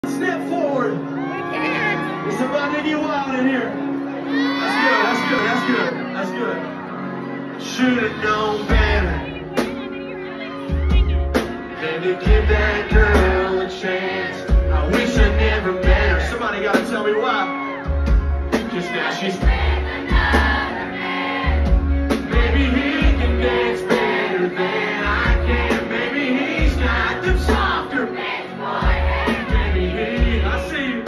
Step forward. There's somebody in you wild in here. That's good. Should've known better than to give that girl a chance. I wish I never met her. Somebody gotta tell me why. Just now she's with another man. Maybe he can dance better than I can. Maybe he's got them softer legs, boy. Maybe he, I see you.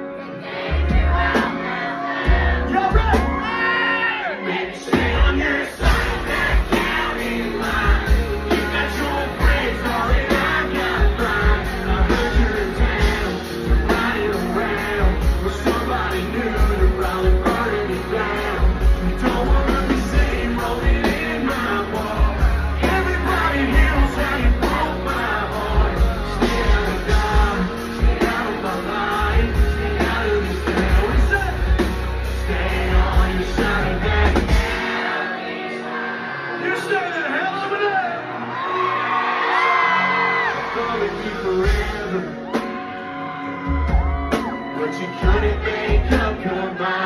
Y'all ready? Maybe stay on your side, that county line. You got your brains, darling, I got mine. I heard you're in town, you're riding around with somebody new to probably burning me down. You don't wanna be seen rolling in my wall. Everybody knows how you broke my heart. Stay out of Dodge, stay out of my line, stay out of this town. What is that? Stay on your side of that county line. You stay the hell over there. Thought it'd be forever, but you couldn't make up your mind.